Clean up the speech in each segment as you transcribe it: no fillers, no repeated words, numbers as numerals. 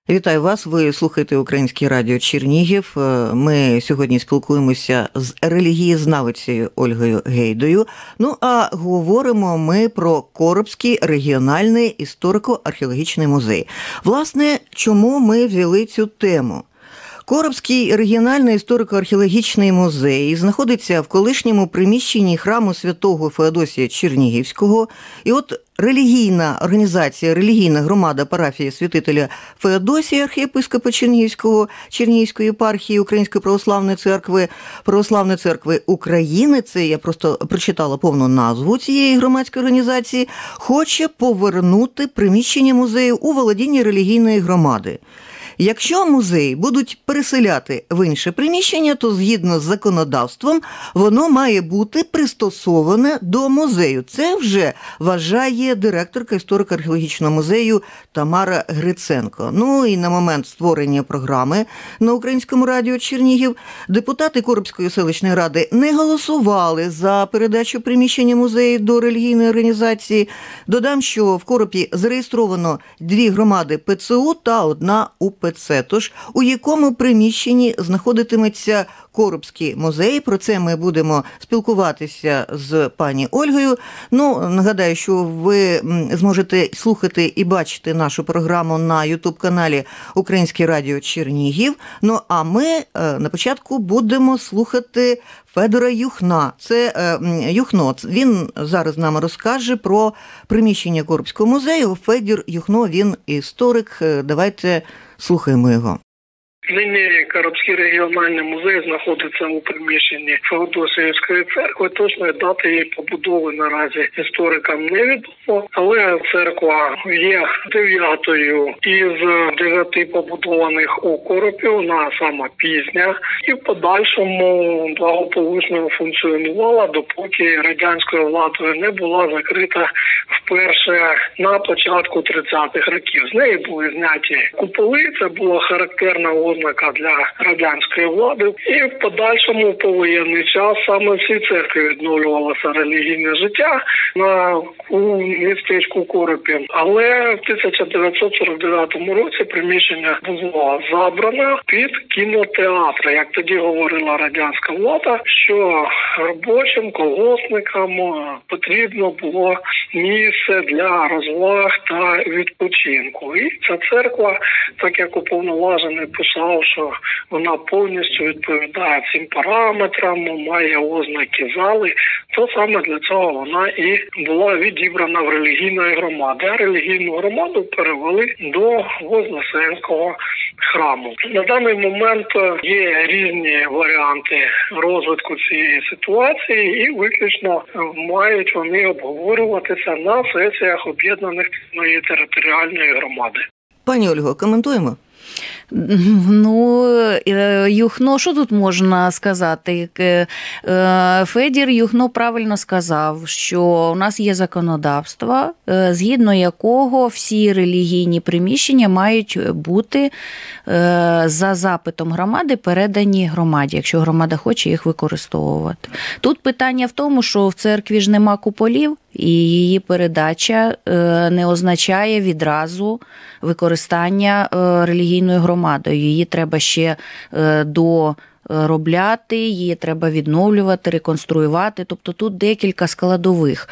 Вітаю вас, ви слухаєте Українське радіо Чернігів. Ми сьогодні спілкуємося з релігієзнавицею Ольгою Гейдою. Ну, а говоримо ми про Коробський регіональний історико-археологічний музей. Власне, чому ми взяли цю тему? Коробський регіональний історико-археологічний музей знаходиться в колишньому приміщенні храму святого Феодосія Чернігівського. І от релігійна організація, релігійна громада парафії святителя Феодосія, архієпископа Чернігівського, Чернігівської єпархії Української православної церкви України, це я просто прочитала повну назву цієї громадської організації, хоче повернути приміщення музею у володіння релігійної громади. Якщо музей будуть переселяти в інше приміщення, то згідно з законодавством воно має бути пристосоване до музею. Це вже вважає директорка історико-археологічного музею Тамара Гриценко. Ну і на момент створення програми на Українському радіо Чернігів депутати Коробської селищної ради не голосували за передачу приміщення музею до релігійної організації. Додам, що в Коробі зареєстровано 2 громади ПЦУ та 1 УПЦ. Тож, у якому приміщенні знаходитиметься Коробський музей. Про це ми будемо спілкуватися з пані Ольгою. Ну, нагадаю, що ви зможете слухати і бачити нашу програму на YouTube-каналі Українське радіо Чернігів. Ну, а ми на початку будемо слухати Федора Юхна. Це Юхно. Він зараз нам розкаже про приміщення Коробського музею. Федір Юхно, він історик. Давайте слухаємо його. Нині Коробський регіональний музей знаходиться у приміщенні Феодосіївської церкви. Точної дати її побудови наразі історикам невідомо, але церква є 9-ю із 9 побудованих у Коробі, вона сама пізня і в подальшому благополучно функціонувала, допоки радянською владою не була закрита вперше на початку 30-х років. З неї були зняті куполи, це була характерна ознака для радянської влади. І в подальшому повоєнний час саме в цій церкві відновлювалося релігійне життя у містечку Коробі. Але в 1949 році приміщення було забрано під кінотеатр. Як тоді говорила радянська влада, що робочим, колгоспникам потрібно було місце для розваг та відпочинку. І ця церква, так як уповноважений писав, що вона повністю відповідає цим параметрам, має ознаки зали, то саме для цього вона і була відібрана в релігійної громади. А релігійну громаду перевели до Вознесенського храму. На даний момент є різні варіанти розвитку цієї ситуації і виключно мають вони обговорюватися на сесіях об'єднаних територіальної громади. Пані Ольго, коментуємо? Ну, Юхно, що тут можна сказати? Федір Юхно правильно сказав, що у нас є законодавство, згідно якого всі релігійні приміщення мають бути за запитом громади передані громаді, якщо громада хоче їх використовувати. Тут питання в тому, що в церкві ж нема куполів, і її передача не означає відразу використання релігійною громадою. Її треба ще доробляти, її треба відновлювати, реконструювати. Тобто тут декілька складових.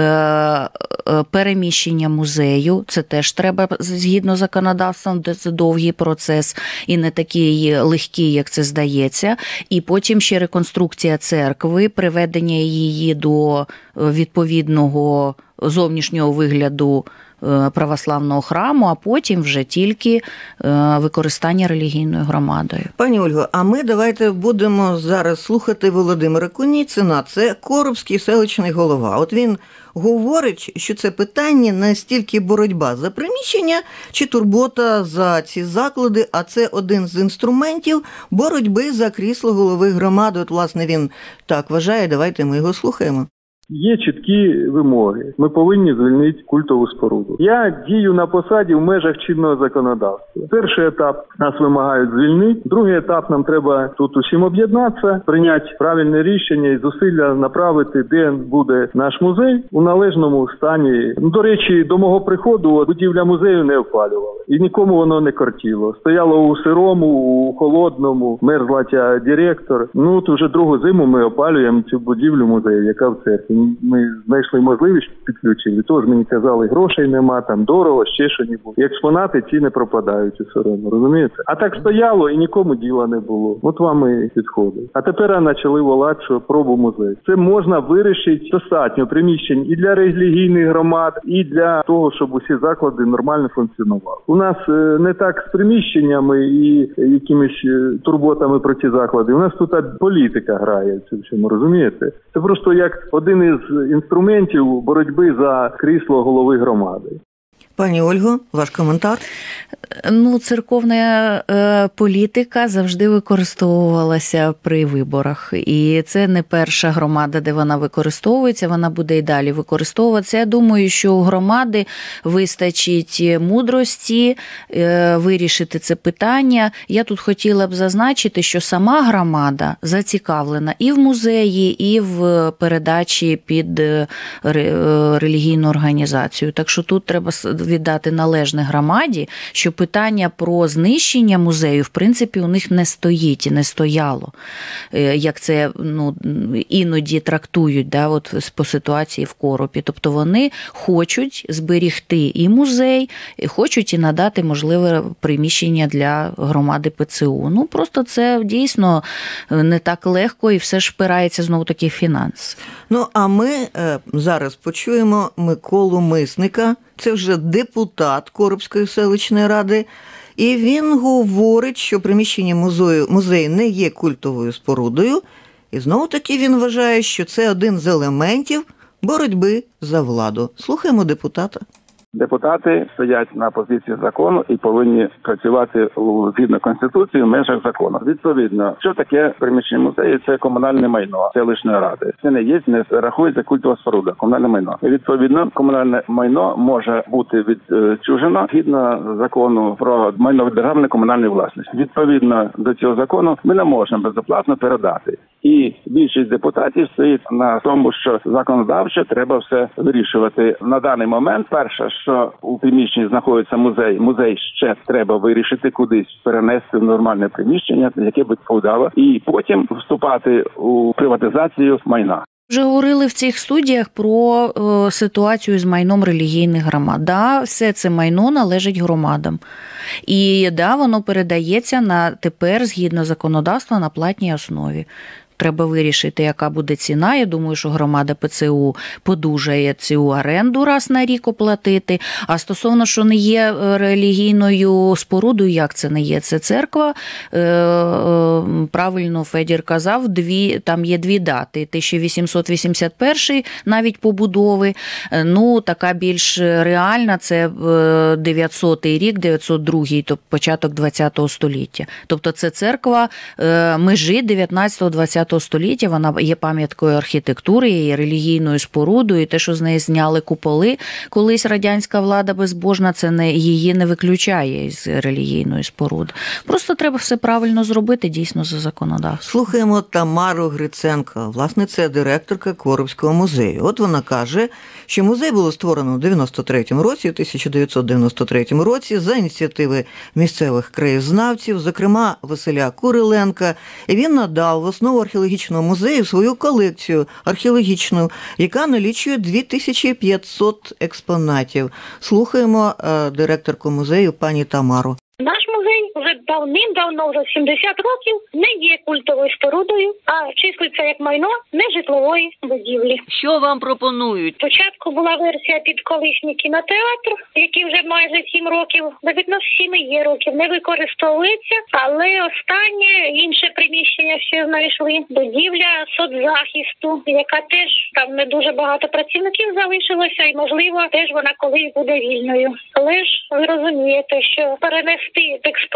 Переміщення музею, це теж треба згідно законодавством, це довгий процес і не такий легкий, як це здається. І потім ще реконструкція церкви, приведення її до відповідного зовнішнього вигляду православного храму, а потім вже тільки використання релігійною громадою. Пані Ольго, а ми давайте будемо зараз слухати Володимира Куніцина. Це Коробський селищний голова. От він говорить, що це питання не стільки боротьба за приміщення чи турбота за ці заклади, а це один з інструментів боротьби за крісло голови громади. От, власне, він так вважає. Давайте ми його слухаємо. Є чіткі вимоги. Ми повинні звільнити культову споруду. Я дію на посаді в межах чинного законодавства. Перший етап нас вимагають звільнити. Другий етап нам треба тут усім об'єднатися, прийняти правильне рішення і зусилля направити, де буде наш музей у належному стані. До речі, до мого приходу будівля музею не опалювала. І нікому воно не кортіло. Стояло у сирому, у холодному, мерзла ця директор. От уже другу зиму ми опалюємо цю будівлю музею, яка в церкві. Ми знайшли можливість підключити. Тож мені казали, грошей нема, там дорого, ще що-небудь. Експонати ці не пропадають у сирому, розумієте? А так стояло і нікому діла не було. От вам і підходить. А тепер почали волати, що пробу музей. Це можна вирішити достатньо приміщень і для релігійних громад, і для того, щоб усі заклади нормально функціонували. У нас не так з приміщеннями і якимись турботами про ці заклади. У нас тут політика грає в цьому, розумієте? Це просто як один із інструментів боротьби за крісло голови громади. Пані Ольго, ваш коментар? Церковна політика завжди використовувалася при виборах. І це не перша громада, де вона використовується, вона буде і далі використовуватися. Я думаю, що у громади вистачить мудрості вирішити це питання. Я тут хотіла б зазначити, що сама громада зацікавлена і в музеї, і в передачі під релігійну організацію. Так що тут треба віддати належне громаді, що питання про знищення музею, в принципі, у них не стоїть і не стояло. Як це іноді трактують по ситуації в Коропі. Тобто вони хочуть зберігти і музей, і хочуть і надати можливе приміщення для громади ПЦУ. Просто це дійсно не так легко і все ж впирається знову-таки в фінанси. А ми зараз почуємо Миколу Мисника. Це вже депутат Коробської селищної ради. І він говорить, що приміщення музею не є культовою спорудою. І знову-таки він вважає, що це один з елементів боротьби за владу. Слухаємо депутата. Депутати стоять на позиції закону і повинні працювати згідно Конституції в межах закону. Відповідно, що таке приміщення музею? Це комунальне майно селищної ради. Це не рахується культова споруда, комунальне майно. Відповідно, комунальне майно може бути відчужено згідно закону про майно державної комунальної власності. Відповідно до цього закону ми не можемо безоплатно передати. І більшість депутатів стоїть на тому, що законодавчо треба все вирішувати. На даний момент, перше, що у приміщенні знаходиться музей ще треба вирішити кудись, перенести в нормальне приміщення, яке б відповідало, і потім вступати у приватизацію майна. Вже говорили в цих студіях про ситуацію з майном релігійних громад. Все це майно належить громадам. І воно передається тепер, згідно законодавства, на платній основі. Треба вирішити, яка буде ціна. Я думаю, що громада ПЦУ подужає цю оренду раз на рік оплатити. А стосовно, що не є релігійною спорудою, як це не є? Це церква. Правильно Федір казав, там є дві дати. 1881 навіть побудови. Така більш реальна, це 900 рік, 902, тобто початок 20 століття. Тобто це церква межі 19-20 століття, вона є пам'яткою архітектури, є релігійною спорудою, і те, що з неї зняли куполи, колись радянська влада безбожна, її не виключає з релігійної споруди. Просто треба все правильно зробити, дійсно, за законодавством. Слухаємо Тамару Гриценко, власне, це директорка Коробського музею. От вона каже, що музей було створено у 1993 році за ініціативи місцевих краєзнавців, зокрема Василя Куриленка, і він надав в основу археологічного музею свою колекцію археологічну, яка налічує 2500 експонатів. Слухаємо директорку музею пані Тамару. Наш музей вже давним-давно, вже 70 років, не є культовою спорудою, а числиться як майно нежитлової будівлі. Що вам пропонують? Спочатку була версія під колишній кінотеатр, який вже майже 7 років, навіть 7 є років, не використовується, але останнє інше приміщення ще знайшли. Будівля соцзахисту, яка теж там не дуже багато працівників залишилося, і можливо теж вона колись буде вільною. Але ж ви розумієте, що перенести експонат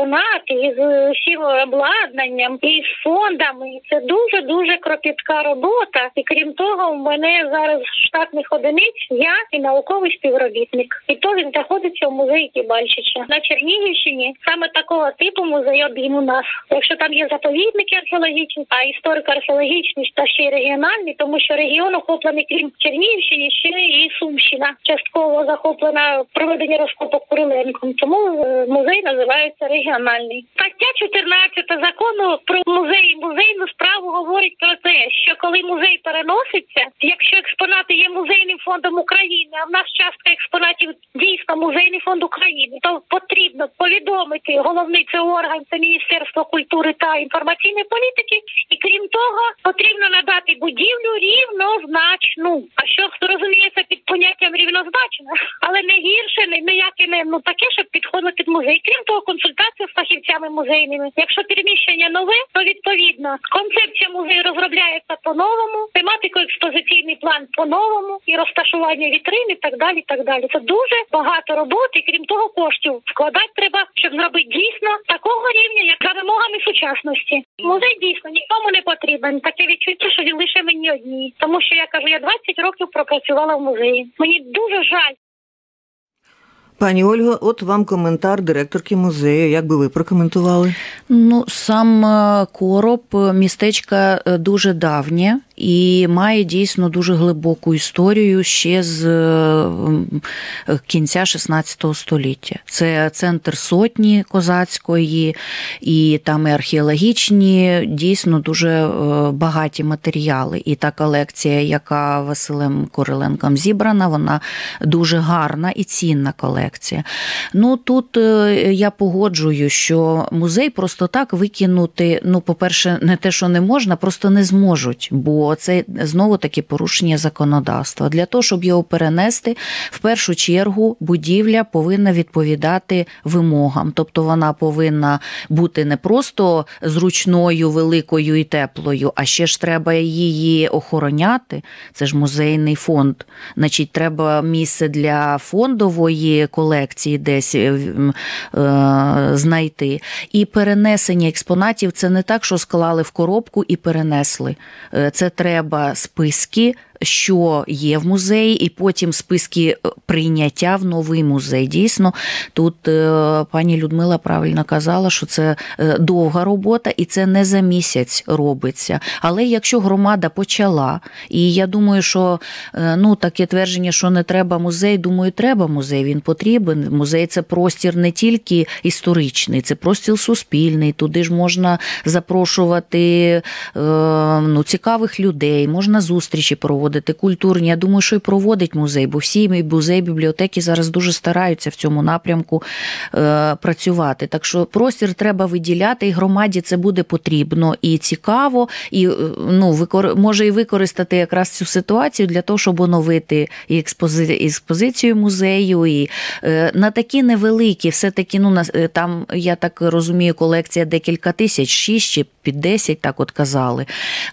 експонати із усім обладнанням і з фондами. Це дуже-дуже кропітка робота. І крім того, в мене зараз штатних одиниць я і науковий співробітник. І то він знаходиться в музеї Кібальчича. На Чернігівщині саме такого типу музей один у нас. Якщо там є заповідники археологічні, а історико-археологічні та ще й регіональні, тому що регіон охоплений, крім Чернігівщини, ще і Сумщина. Частково захоплена проведення розкопок Куриленком. Тому музей називається регіональний. Стаття 14 закону про музей і музейну справу говорить про те, що коли музей переноситься, якщо експонати є музейним фондом України, а в нас частка експонатів дійсно музейний фонд України, то потрібно повідомити головний це орган, це Міністерство культури та інформаційної політики, і крім того, потрібно надати будівлю рівнозначну. А що хто розуміється під поняттям рівнозначно, але не гірше, ніяке не таке, щоб підходило під музей. Крім того, консультація з фахівцями музейними. Якщо переміщення нове, то відповідно концепція музею розробляється по-новому, тематико-експозиційний план по-новому і розташування вітрин і так далі, і так далі. Це дуже багато роботи, крім того, коштів вкладати треба, щоб зробити дійсно такого рівня, як за вимогами сучасності. Музей дійсно нікому не потрібен. Таке відчуття, що він лише мені одній. Тому що я кажу, я 20 років пропрацювала в музеї. Мені дуже жаль. Пані Ольго, от вам коментар директорки музею. Як би ви прокоментували? Сам Короб містечко дуже давнє і має дійсно дуже глибоку історію ще з кінця 16 століття. Це центр сотні козацької, і там і археологічні, дійсно дуже багаті матеріали. І та колекція, яка Василем Куриленком зібрана, вона дуже гарна і цінна колекція. Тут я погоджую, що музей просто так викинути, по-перше, не те, що не можна, просто не зможуть, бо це знову-таки порушення законодавства. Для того, щоб його перенести, в першу чергу будівля повинна відповідати вимогам. Тобто вона повинна бути не просто зручною, великою і теплою, а ще ж треба її охороняти. Це ж музейний фонд. Значить, треба місце для фондової колекції десь знайти. І перенесення експонатів – це не так, що склали в коробку і перенесли. Це треба списки, що є в музеї, і потім списки прийняття в новий музей. Дійсно, тут пані Людмила правильно казала, що це довга робота, і це не за місяць робиться. Але якщо громада почала, і я думаю, що таке твердження, що не треба музей, думаю, треба музей, він потрібен. Музей – це простір не тільки історичний, це простір суспільний, туди ж можна запрошувати цікавих людей, можна зустрічі проводити, культурні. Я думаю, що і проводить музей, бо всі музеї, бібліотеки зараз дуже стараються в цьому напрямку працювати. Так що простір треба виділяти, і громаді це буде потрібно і цікаво, і може і використати якраз цю ситуацію для того, щоб оновити і експозицію музею, і на такі невеликі, все-таки, там, я так розумію, колекція декілька тисяч, 6 чи під 10, так от казали,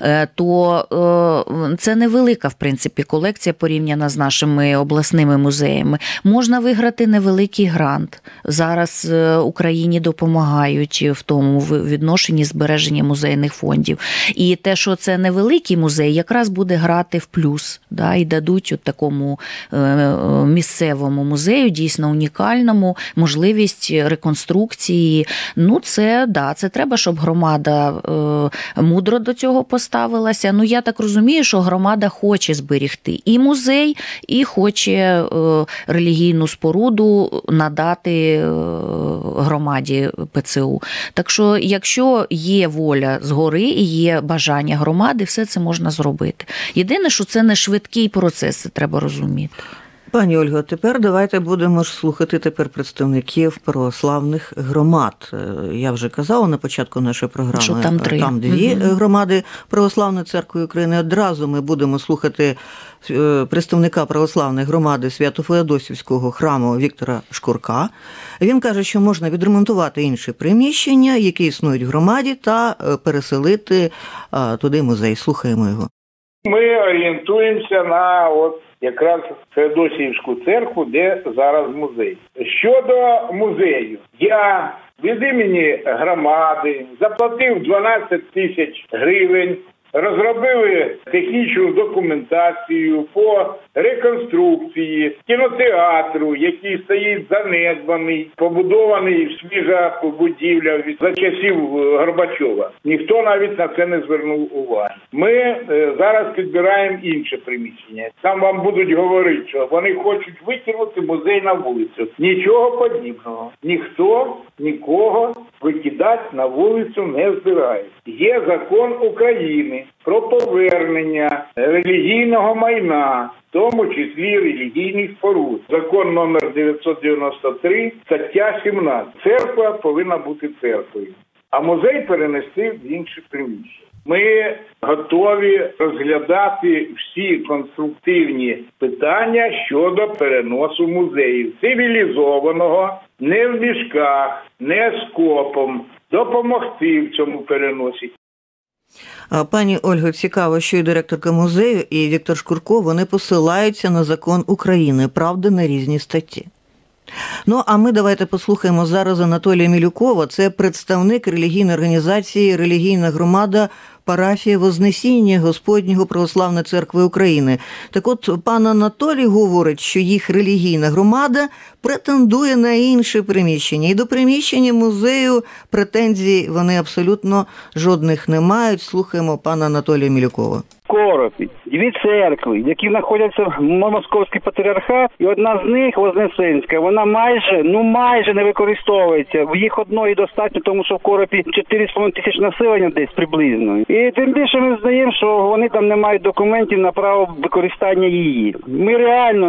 то це невелика, в принципі, колекція порівняна з нашими обласними музеями. Можна виграти невеликий грант. Зараз Україні допомагають в тому відношенні збереження музейних фондів. І те, що це невеликий музей, якраз буде грати в плюс. І дадуть такому місцевому музею, дійсно унікальному, можливість реконструкції. Це треба, щоб громада мудро до цього поставилася. Я так розумію, що громада хоче зберегти і музей, і хоче релігійну споруду надати громаді ПЦУ. Так що, якщо є воля згори і є бажання громади, все це можна зробити. Єдине, що це не швидкий процес, це треба розуміти. Пані Ольго, тепер давайте будемо слухати представників православних громад. Я вже казала на початку нашої програми, що там 3. Там 2 громади Православної церкви України. Одразу ми будемо слухати представника православної громади Свято-Феодосівського храму Віктора Шкурка. Він каже, що можна відремонтувати інші приміщення, які існують в громаді, та переселити туди музей. Слухаємо його. Ми орієнтуємося на якраз Феодосіївську церкву, де зараз музей. Щодо музею, я від імені громади, заплатив 12 тисяч гривень, розробили технічну документацію по реконструкції кінотеатру, який стоїть занедбаний, побудований свіжа будівля за часів Горбачова. Ніхто навіть на це не звернув уваги. Ми зараз підбираємо інше приміщення. Там вам будуть говорити, що вони хочуть викинути музей на вулицю. Нічого подібного. Ніхто нікого викидати на вулицю не збирає. Є закон України про повернення релігійного майна, в тому числі релігійних споруд. Закон номер 993, стаття 17. Церква повинна бути церквою, а музей перенести в інше приміщення. Ми готові розглядати всі конструктивні питання щодо переносу музеїв. Цивілізованого, не в мішках, не скопом, допомогти в цьому переносі. Пані Ольго, цікаво, що і директорка музею, і Віктор Шкурко, вони посилаються на закон України, правда, на різні статті. Ну, а ми давайте послухаємо зараз Анатолія Мілюкова. Це представник релігійної організації «Релігійна громада парафія Вознесіння Господнього Православної Церкви України». Так от, пан Анатолій говорить, що їх релігійна громада претендує на інше приміщення. І до приміщення музею претензій вони абсолютно жодних не мають. Слухаємо пана Анатолія Мілюкова. Коропі, дві церкви, які знаходяться в Московський патріархат, і одна з них, Вознесенська, вона майже не використовується. В їх одної достатньо, тому що в Коропі 4,5 тисяч населення десь приблизно. І тим більше ми знаємо, що вони там не мають документів на право використання її. Ми реально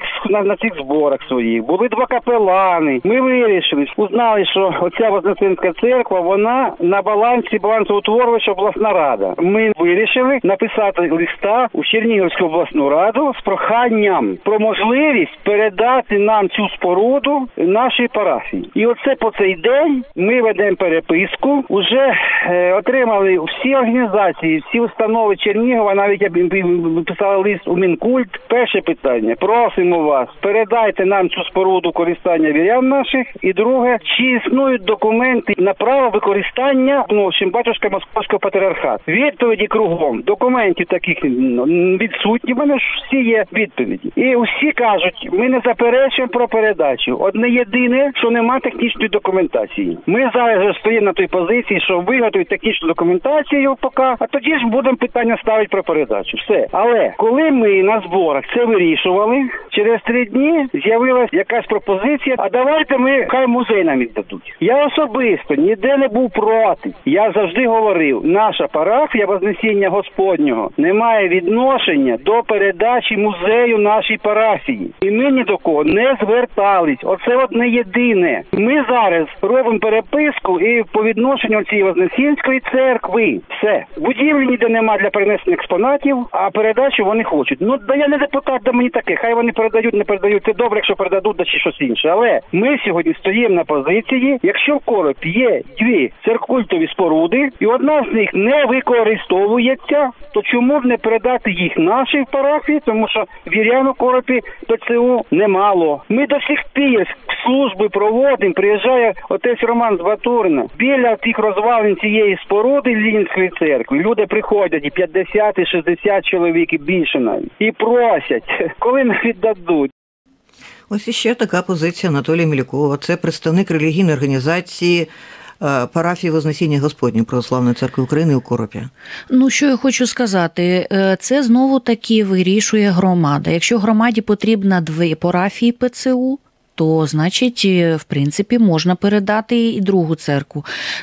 на цих зборах своїх були два капелани. Ми вирішили, узнали, що оця Вознесенська церква, вона на балансоутворювача обласна рада. Ми вирішили написати листа у Чернігівську обласну раду з проханням про можливість передати нам цю споруду нашій парафії. І оце по цей день ми ведемо переписку, вже отримали всі організації, всі установи Чернігова, навіть писали лист у Мінкульт. Перше питання: просимо вас, передайте нам цю споруду користання вірян наших. І друге, чи існують документи на право використання батюшка Московського патріархату. Відповіді кругом. Документів таких відсутні, в мене ж всі є відповіді. І усі кажуть, ми не заперечуємо про передачу. Одне єдине, що нема технічної документації. Ми зараз стоїмо на той позиції, що виготовить технічну документацію поки, а тоді ж будемо питання ставити про передачу. Все. Але коли ми на зборах це вирішували, через 3 дні з'явилась якась пропозиція, а давайте хай музей нам віддадуть. Я особисто ніде не був проти. Я завжди говорив, наша парафія Вознесіння Господнього не має відношення до передачі музею нашій парафії. І ми ні до кого не звертались. Оце одне єдине. Ми зараз робимо переписку і по відношенню цієї Вознесінської церкви. Все. Будівлі ніде нема для перенесення експонатів, а передачу вони хочуть. Да я не депутат, да мені таке. Хай вони передають, не передають. Це добре, якщо передадуть, да чи щось інше. Але ми сьогодні стоїмо на позиції, якщо в Коропі є 2 церкультові споруди, і одна з них не використовується, то чому б не передати їх нашій парафії, тому що вірян у Коропі до ЦУ немало. Ми до сих пір служби проводимо, приїжджає отець Роман з Батурина. Біля тих розвалин цієї споруди Ленінської церкви люди приходять, і 50, і 60 чоловік, і більше навіть, і просять, коли нам віддадуть. Ось іще така позиція Анатолія Мілюкова. Це представник релігійної організації парафії Вознесіння Господнього Православної Церкви України у Коропі. Що я хочу сказати, це знову-таки вирішує громада. Якщо громаді потрібно 2 парафії ПЦУ, то, значить, в принципі, можна передати і другу церкву.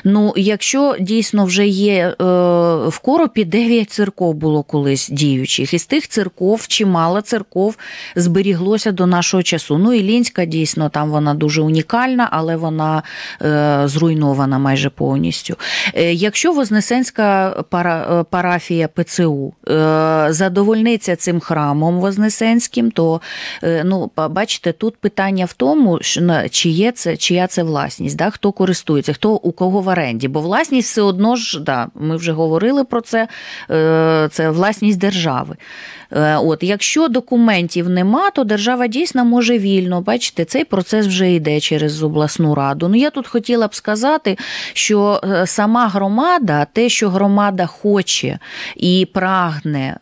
Якщо дійсно вже є в Коропі 9 церков було колись діючих, із тих церков чимало церков зберіглося до нашого часу. Іллінська, дійсно, там вона дуже унікальна, але вона зруйнована майже повністю. Якщо Вознесенська парафія ПЦУ задовольниться цим храмом Вознесенським, то, бачите, тут питання в тому, чия це власність, хто користується, у кого в оренді. Бо власність все одно ж, ми вже говорили про це власність держави. Якщо документів нема, то держава дійсно може вільно. Бачите, цей процес вже йде через обласну раду. Я тут хотіла б сказати, що сама громада, те, що громада хоче і прагне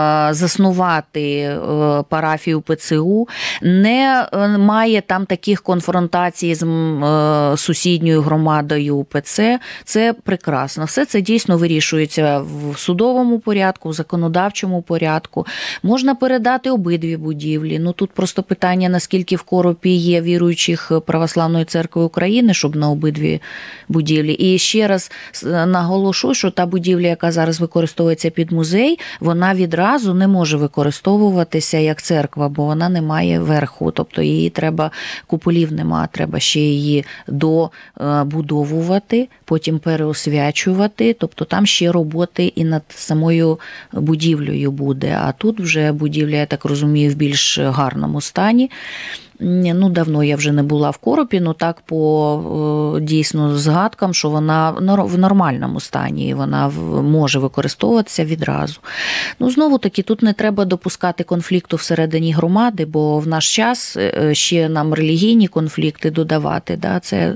заснувати парафію ПЦУ, не має там таких конфронтацій з сусідньою громадою УПЦ, це прекрасно. Все це дійсно вирішується в судовому порядку, в законодавчому порядку. Можна передати обидві будівлі. Тут просто питання, наскільки в Коропі є віруючих Православної церкви України, щоб на обидві будівлі. І ще раз наголошу, що та будівля, яка зараз використовується під музей, вона відразу не може використовуватися як церква, бо вона не має верху. Тобто її треба, куполів нема, треба ще її добудовувати, потім переосвячувати. Тобто там ще роботи і над самою будівлею буде. А тут вже будівля, я так розумію, в більш гарному стані. Давно я вже не була в Коропі, так по дійсно згадкам, що вона в нормальному стані, і вона може використовуватися відразу. Знову таки, тут не треба допускати конфлікту всередині громади, бо в наш час ще нам релігійні конфлікти додавати, це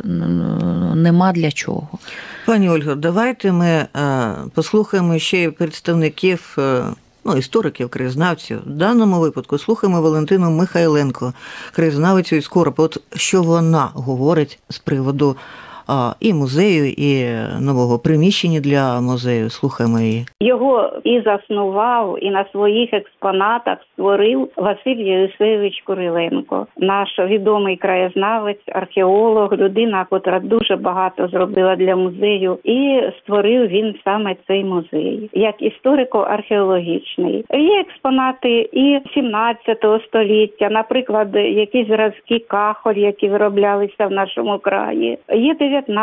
нема для чого. Пані Ольго, давайте ми послухаємо ще й представників істориків, краєзнавців. В даному випадку слухаємо Валентину Михайленко, краєзнавицю із Коропа. Що вона говорить з приводу і музею, і нового приміщення для музею. Слухаємо її. Його і заснував, і на своїх експонатах створив Василь Єлисейович Куриленко. Наш відомий краєзнавець, археолог, людина, котра дуже багато зробила для музею. І створив він саме цей музей, як історико-археологічний. Є експонати і 17 століття, наприклад, якісь зразки кахоль, які вироблялися в нашому краї. Є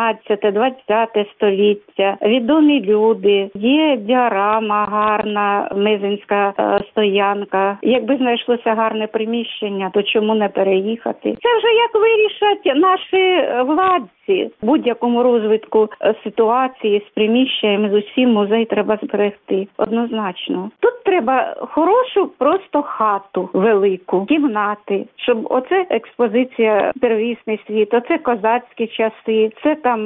19-20 століття, відомі люди, є діорама гарна, Мезенська стоянка. Якби знайшлося гарне приміщення, то чому не переїхати? Це вже як вирішать наші владці. Будь-якому розвитку ситуації з приміщенням, з усім музей треба зберегти. Однозначно. Тут треба хорошу просто хату велику, кімнати, щоб оце експозиція «Первісний світ», оце козацькі часи, це там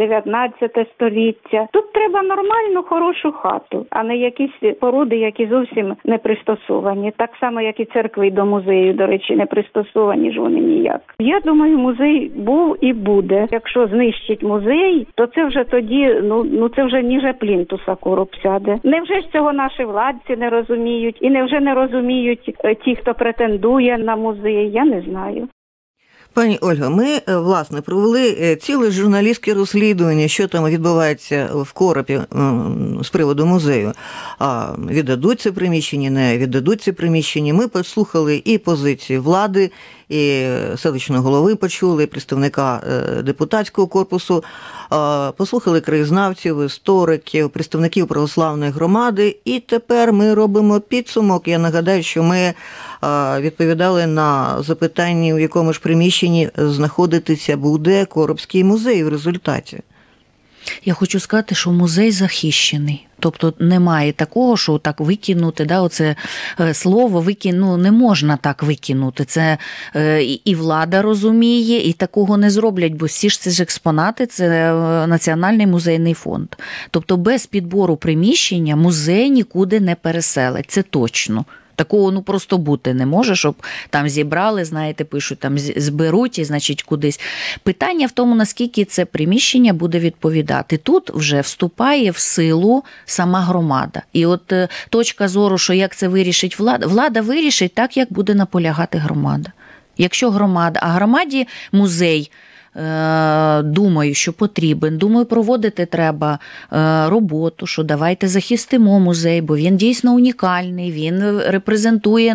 19 століття. Тут треба нормальну, хорошу хату, а не якісь споруди, які зовсім не пристосовані. Так само, як і церкви до музею, до речі, не пристосовані ж вони ніяк. Я думаю, музей був і буде. Якщо знищить музей, то це вже тоді, це вже ніже плінтуса короб сяде. Невже ж цього наші владці не розуміють? І невже не розуміють ті, хто претендує на музей? Я не знаю. Пані Ольго, ми, власне, провели ціле журналістське розслідування, що там відбувається в Коропі з приводу музею. Віддадуть це приміщення, не віддадуть це приміщення. Ми послухали і позиції влади, і селищного голови почули, і представника депутатського корпусу, послухали краєзнавців, істориків, представників православної громади, і тепер ми робимо підсумок. Я нагадаю, що ми відповідали на запитання, у якому ж приміщенні знаходитися буде Коропський музей в результаті. Я хочу сказати, що музей захищений. Тобто немає такого, що так викинути, оце слово не можна так викинути. Це і влада розуміє, і такого не зроблять, бо всі ж це ж експонати, це Національний музейний фонд. Тобто без підбору приміщення музей нікуди не переселить, це точно. Такого просто бути не може, щоб там зібрали, знаєте, пишуть, там зберуть і, значить, кудись. Питання в тому, наскільки це приміщення буде відповідати. Тут вже вступає в силу сама громада. І от точка зору, що як це вирішить влада, влада вирішить так, як буде наполягати громада. Якщо громада, а громаді музей, думаю, що потрібен. Думаю, проводити треба роботу, що давайте захистимо музей, бо він дійсно унікальний, він репрезентує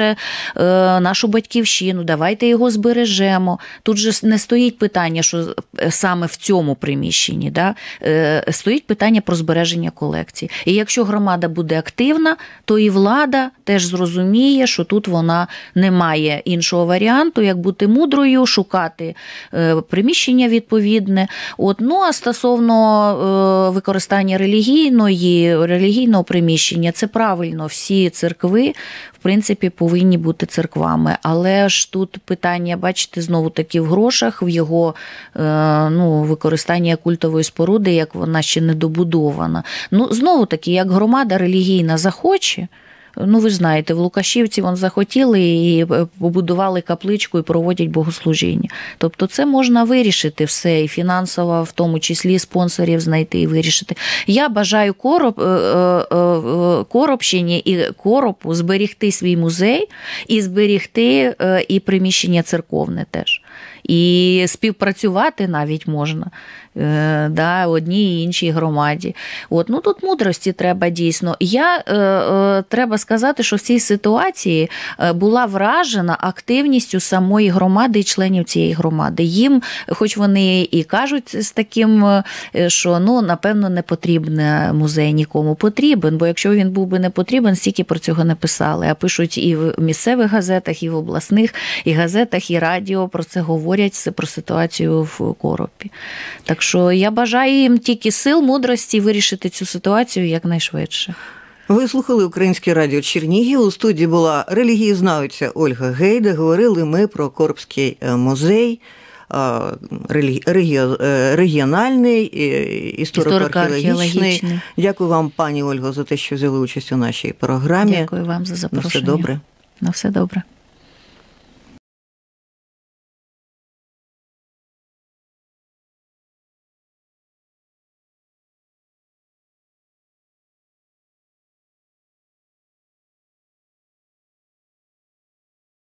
нашу батьківщину, давайте його збережемо. Тут же не стоїть питання, що саме в цьому приміщенні, стоїть питання про збереження колекцій. І якщо громада буде активна, то і влада теж зрозуміє, що тут вона не має іншого варіанту, як бути мудрою, шукати приміщення відповідне. Ну, а стосовно використання релігійного приміщення, це правильно, всі церкви, в принципі, повинні бути церквами. Але ж тут питання, бачите, знову-таки в грошах, в його використанні культової споруди, як вона ще не добудована. Знову-таки, як громада релігійна захоче, ви ж знаєте, в Лукашівці вон захотіли і побудували капличку і проводять богослужіння. Тобто це можна вирішити все, і фінансово, в тому числі спонсорів знайти і вирішити. Я бажаю Коробщині і Коропу зберегти свій музей і зберегти і приміщення церковне теж. І співпрацювати навіть можна одній і іншій громаді. Тут мудрості треба дійсно. Треба сказати, що в цій ситуації була вражена активністю самої громади і членів цієї громади. Їм, хоч вони і кажуть з таким, що, напевно, не потрібен музей нікому. Потрібен, бо якщо він був би не потрібен, стільки про цього не писали. А пишуть і в місцевих газетах, і в обласних, і газетах, і радіо про це говорять, про ситуацію в Коропі. Так що я бажаю їм тільки сил, мудрості вирішити цю ситуацію якнайшвидше. Ви слухали Українське радіо Чернігів. У студії була релігієзнавиця Ольга Гейда. Говорили ми про Коробський музей, регіональний, історико-археологічний. Дякую вам, пані Ольго, за те, що взяли участь у нашій програмі. Дякую вам за запрошення. На все добре. На все добре.